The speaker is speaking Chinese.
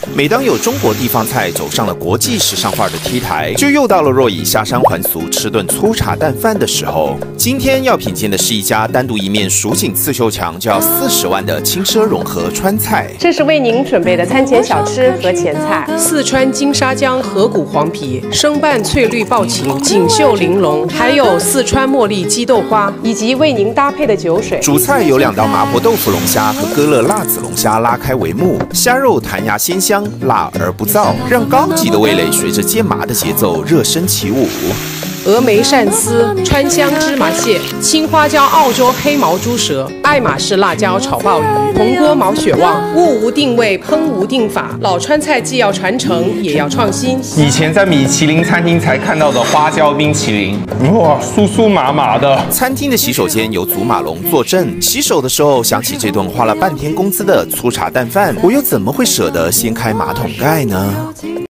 每当有中国地方菜走上了国际时尚范儿的 T 台，就又到了若以下山还俗吃顿粗茶淡饭的时候。今天要品鉴的是一家单独一面蜀锦刺绣墙就要40万的轻奢融合川菜。 这是为您准备的餐前小吃和前菜： 四川金沙姜河骨黄皮、生拌翠绿爆芹、锦绣玲珑，还有四川茉莉鸡豆花， 以及为您搭配的酒水。 主菜有2道麻婆豆腐龙虾和哥乐辣子龙虾拉开帷幕，虾肉弹牙鲜香，辣而不燥，让高级的味蕾随着煎麻的节奏热身起舞。 峨眉鳝丝、川香芝麻蟹、青花椒澳洲黑毛猪舌、爱马仕辣椒炒鲍鱼、铜锅毛血旺。物无定位，烹无定法，老川菜既要传承，也要创新。 以前在米其林餐厅才看到的花椒冰淇淋，哇，酥酥麻麻的。 餐厅的洗手间有祖马龙坐镇，洗手的时候想起这顿花了半天工资的粗茶淡饭，我又怎么会舍得掀开马桶盖呢？